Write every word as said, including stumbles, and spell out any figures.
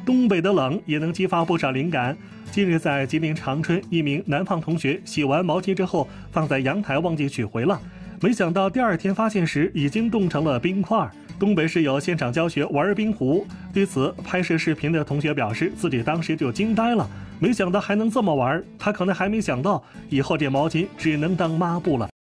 东北的冷也能激发不少灵感。近日在吉林长春，一名南方同学洗完毛巾之后放在阳台忘记取回了，没想到第二天发现时已经冻成了冰块。东北市有现场教学玩冰壶，对此拍摄视频的同学表示自己当时就惊呆了，没想到还能这么玩，他可能还没想到以后这毛巾只能当抹布了。